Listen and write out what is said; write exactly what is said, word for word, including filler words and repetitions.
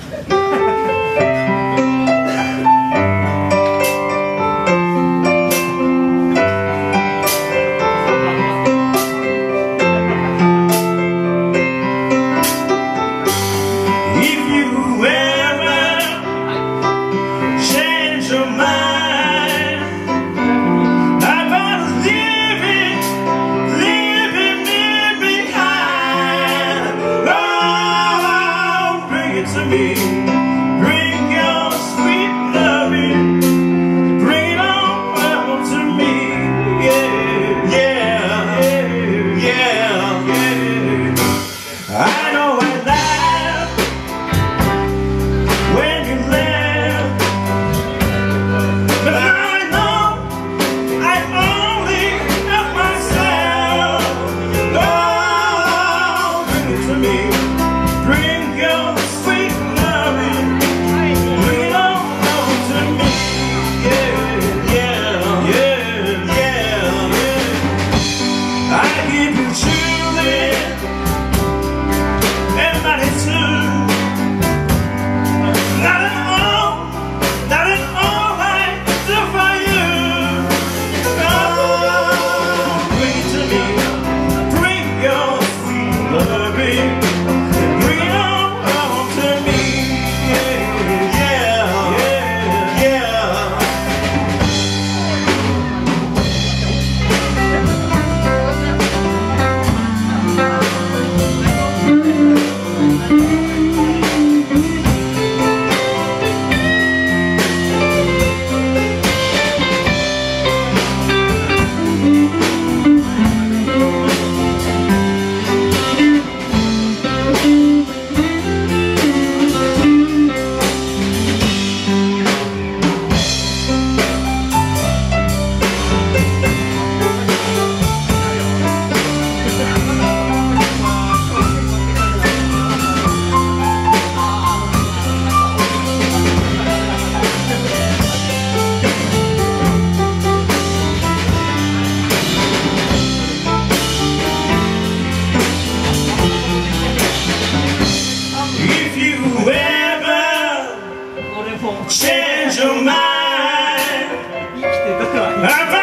To me, bring your sweet loving, bring it on home to me, yeah, yeah, yeah, yeah. I know I laughed when you left, but I know I only help myself. Oh, bring it to me, bring your change your mind.